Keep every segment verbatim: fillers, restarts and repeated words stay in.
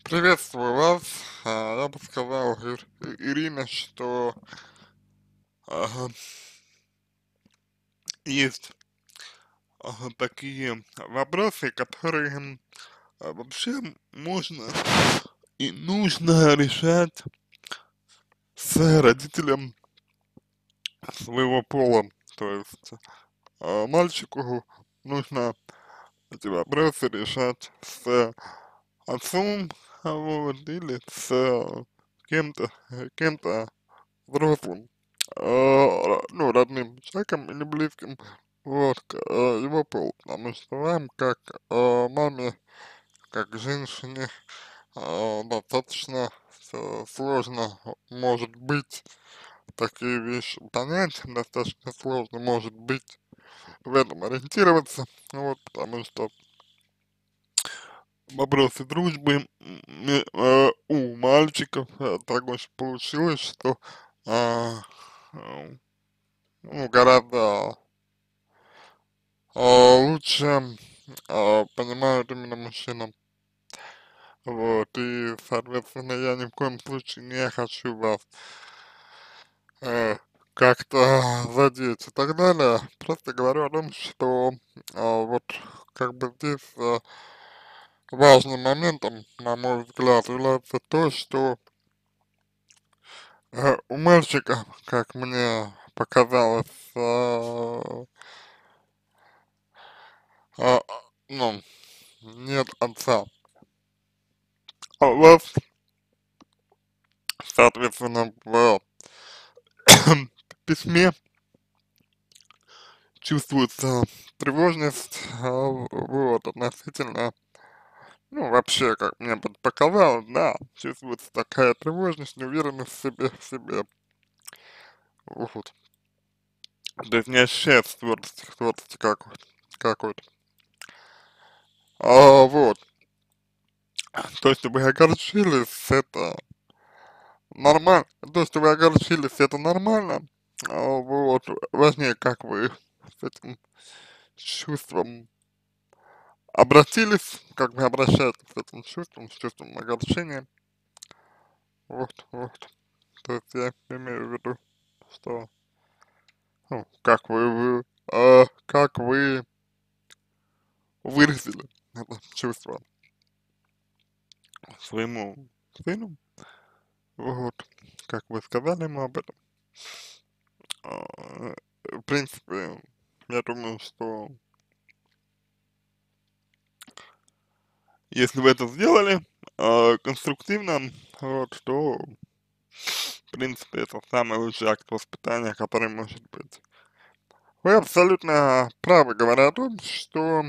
Приветствую вас. А, Я бы сказал, Ир- И- Ирина, что ага, есть ага, такие вопросы, которые м, а, вообще можно и нужно решать с родителем своего пола. То есть а, мальчику нужно эти вопросы решать с отцом, а вот, или с кем-то, э, кем-то взрослым, а, ну, родным человеком или близким, вот, к э, его полу, потому что вам, как э, маме, как женщине, э, достаточно э, сложно может быть такие вещи понять, достаточно сложно может быть в этом ориентироваться, вот, потому что вопросы дружбы м, э, у мальчиков э, так уж получилось, что а, э, ну, гораздо а, лучше а, понимают именно мужчина. Вот, и, соответственно, я ни в коем случае не хочу вас э, как-то задеть и так далее. Просто говорю о том, что а, вот как бы здесь а, важным моментом, на мой взгляд, является то, что э, у мальчика, как мне показалось, а, а, ну, нет отца. А у вас, соответственно, в письме чувствуется тревожность, а, вот, относительно, ну, вообще, как мне под- показалось, да, чувствуется такая тревожность, неуверенность в себе, в себе, вот. То есть не ощущается твердости, твердости какой-то, какой-то. А, вот, то, что вы огорчились, это нормально, то, что вы огорчились, это нормально, а, вот, важнее, как вы с этим чувством обратились, как вы обращаетесь с этим чувством, с чувством огорчения, вот, вот, то есть я имею в виду, что, ну, как вы, вы а, как вы выразили это чувство своему сыну, вот, как вы сказали ему об этом, а, в принципе, я думаю, что если вы это сделали а, конструктивно, вот, то, в принципе, это самый лучший акт воспитания, который может быть. Вы абсолютно правы, говоря о том, что,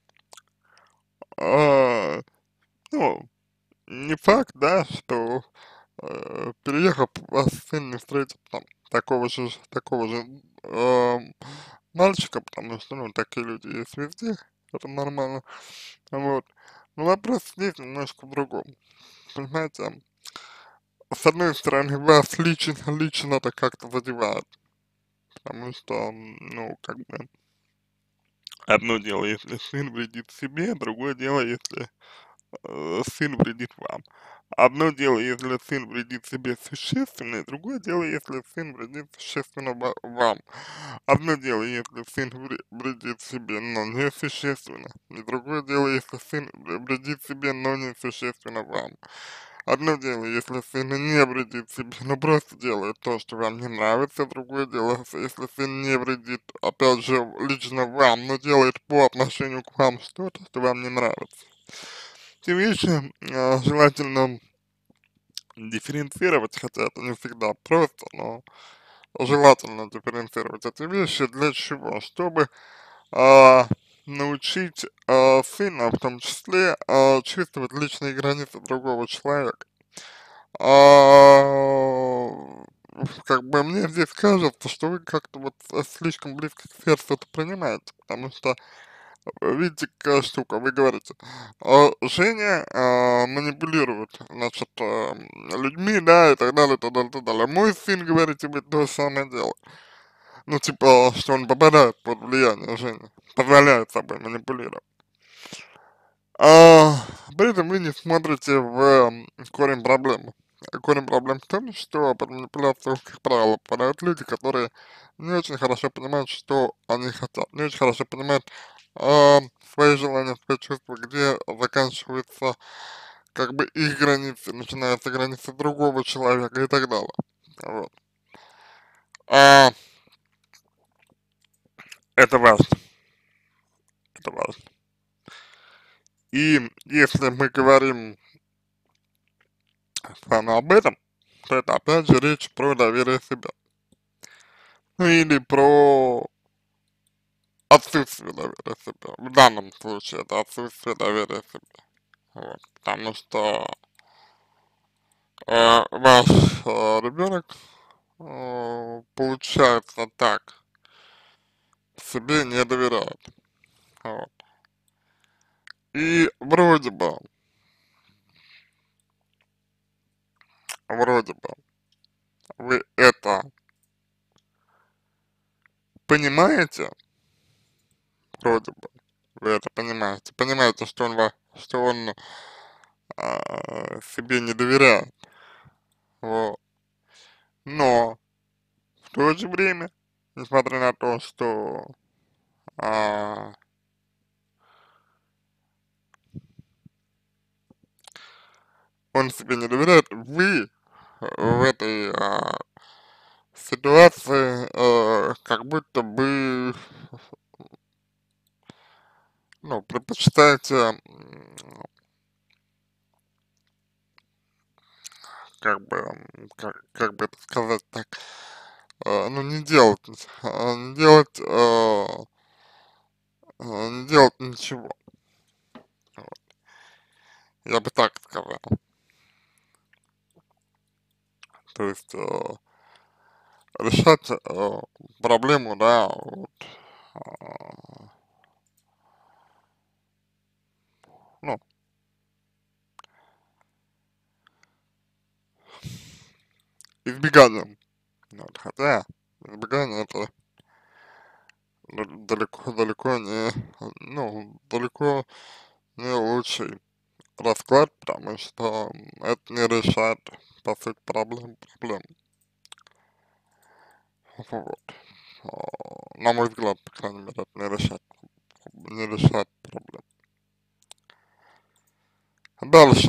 а, ну, не факт, да, что э, переехав, вас сын не встретит там такого же, такого же э, мальчика, потому что, ну, такие люди есть везде, это нормально, вот. Но вопрос здесь немножко в другом, понимаете, с одной стороны, вас лично, лично это как-то задевает, потому что, м, ну, как бы, одно дело, если сын вредит себе, другое дело, если э, сын вредит вам. Одно дело, если сын вредит себе существенно, и другое дело, если сын вредит существенно ва- вам. Одно дело, если сын вре- вредит себе, но не существенно. И другое дело, если сын вредит себе, но не существенно вам. Одно дело, если сын не вредит себе, но просто делает то, что вам не нравится. Другое дело, с- если сын не вредит, опять же, лично вам, но делает по отношению к вам что-то, что вам не нравится. Эти вещи а, желательно дифференцировать, хотя это не всегда просто, но желательно дифференцировать эти вещи. Для чего? Чтобы а, научить а, сына, в том числе, а, чувствовать личные границы другого человека. А, как бы мне здесь кажется, что вы как-то вот э, слишком близко к сердцу это принимаете, потому что видите, какая штука, вы говорите, а, Женя а, манипулирует, значит, а, людьми, да, и так далее, и так далее, и так далее. Мой сын, говорите, вы то же самое дело. Ну, типа, что он попадает под влияние Жени, позволяет собой манипулировать. А, при этом вы не смотрите в м, корень проблемы. Э, Корень проблем в том, что под манипуляцию, как правило, попадают люди, которые не очень хорошо понимают, что они хотят, не очень хорошо понимают а, свои желания, свои чувства, где заканчиваются как бы их границы, начинаются границы другого человека и так далее. Вот. А, это важно, это важно. И если мы говорим с вами об этом, то это опять же речь про доверие себе. Ну или про отсутствие доверия себе. В данном случае это отсутствие доверия себе. Вот. Потому что э, ваш э, ребенок э, получается так, себе не доверяет. Вот. И вроде бы, вроде бы вы это понимаете, вроде бы вы это понимаете, понимаете, что он, ва- что он а, себе не доверяет. Вот. Но в то же время, несмотря на то, что а, он себе не доверяет, вы в этой а, ситуации э, как будто бы, ну, предпочитаете, м, как бы, м, как, как бы это сказать так, э, ну, не делать, э, не делать, э, э, не делать ничего. Вот. Я бы так сказал. То есть э, решать э, проблему, да, вот, а, ну, избеганием. Вот, хотя избегание это д- далеко, далеко не, ну, далеко не лучший расклад, потому что это не решает, по сути, проблем, проблем. Вот. А, На мой взгляд, по крайней мере, это не решает, не решает проблем. Дальше.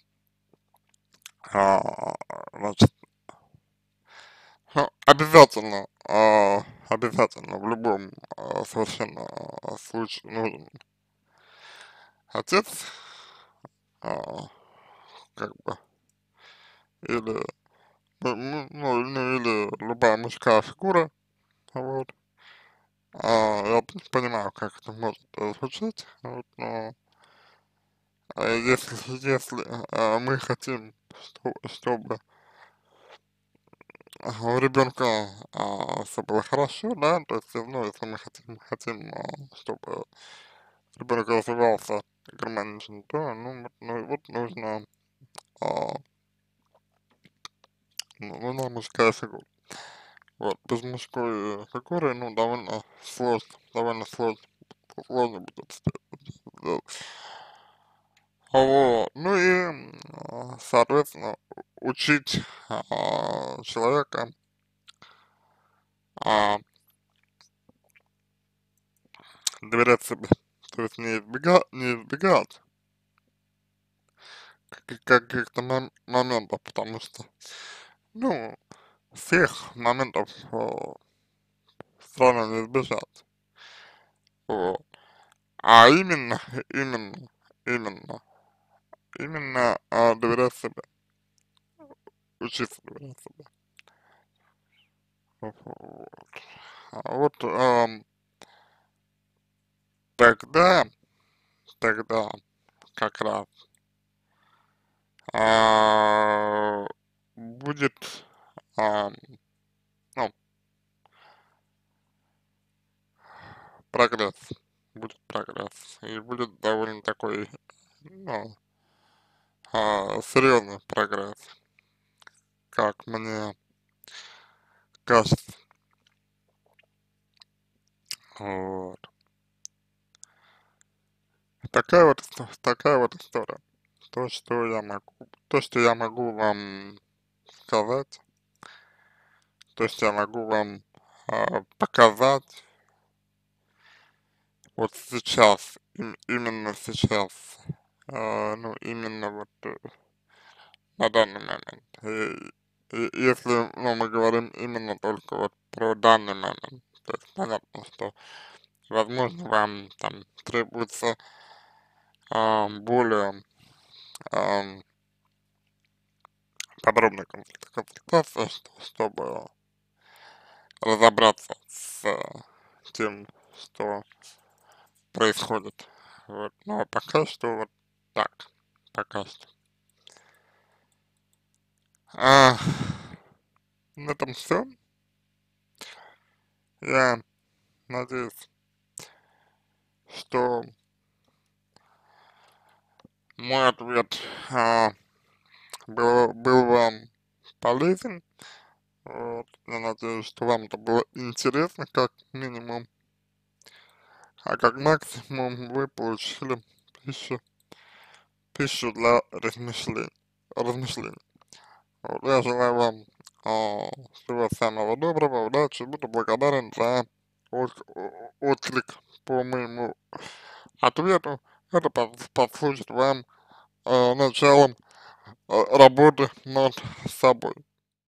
А, значит, ну, обязательно, а, обязательно в любом а, совершенно а, случае нужен отец, а, как бы, или, ну, ну, ну, ну, или любая мужская фигура, вот. А, я п- понимаю, как это может э, звучать, вот, но а, если, если а, мы хотим, что- чтобы а, у ребенка а, все было хорошо, да, то есть, ну, если мы хотим, хотим, а, чтобы ребенок развивался гармонично, то, ну, вот, ну, вот нужно, а, ну, нужна мужская фигура. Вот, без мужской фигуры, ну, довольно сложно, довольно сложно, сложно будет сделать. Вот, ну и, м, а, соответственно, учить а, человека а, доверять себе, то есть не избегать, не избегать каких- каких-то мом- моментов, потому что, ну, всех моментов э, все равно не избежать. Вот. А именно, именно, именно, именно а, доверять себе, учиться доверять себе. Вот. А вот ам, тогда, тогда как раз а, будет, ам, ну, прогресс, будет прогресс, и будет довольно такой, ну, а, серьезный прогресс, как мне кажется. Вот. Такая вот, иsto- такая вот история. То, что я могу, то, что я могу вам сказать, то, что я могу вам а, показать вот сейчас, им- именно сейчас, а, ну, именно вот э, на данный момент. И, и если, ну, мы говорим именно только вот про данный момент, то есть понятно, что, возможно, вам там требуется а, более ам, подробная консульта- консультация, что- чтобы разобраться с э, тем, что происходит. Вот. Но пока что вот так. Пока что. А, на этом все. Я надеюсь, что мой ответ а, был, был вам полезен. Вот. Я надеюсь, что вам это было интересно, как минимум. А как максимум вы получили пищу, пищу для размышлений. размышлений. Вот. Я желаю вам а, всего самого доброго, удачи. Буду благодарен за от- о- отклик по моему ответу. Это пос- послужит вам а, началом а, работы над собой.